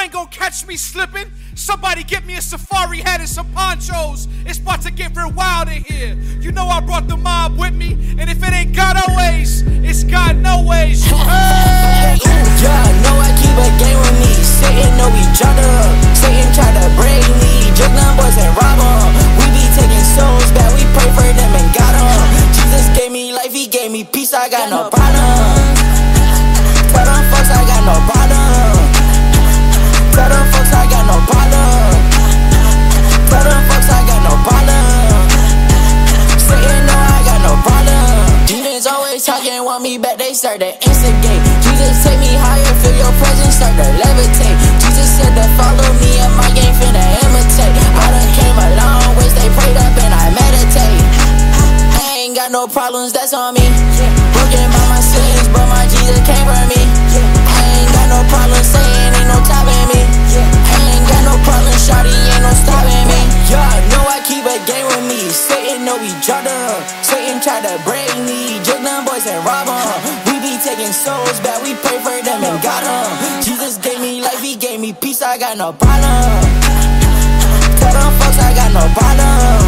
ain't gonna catch me slipping. Somebody get me a safari hat and some ponchos. It's about to get real wild in here. You know I brought the mob with me, and if it ain't God always, it's God no ways. You heard? Yeah, know I keep a game with me. Satan know each other. Satan try to break me. Just them boys and rob 'em. We be taking souls back. We pray for them and got 'em. Jesus gave me life, he gave me peace. I got no problem. Tell them folks I got no problem. Tell them folks I got no problem. Tell them folks I got no problem. Satan know I got no problem. Demons always talking, want me back, they start to instigate. Jesus take me higher, feel your presence, start to levitate. Jesus said to follow me and my game finna imitate. I done came a long ways, they prayed up and I meditate. I ain't got no problems, that's on me. Broken by my sins, but my Jesus came for me. I ain't got no problems, saying ain't no stopping me. I ain't got no problems, shawty, ain't no stopping me. Yeah, know I keep a game with me. Satan know each other. Satan try to break me. Just them boys and rob 'em. We be taking souls back, we pray for them and got 'em. Jesus gave me life, he gave me peace, I got no problem. Tell them folks I got no problem.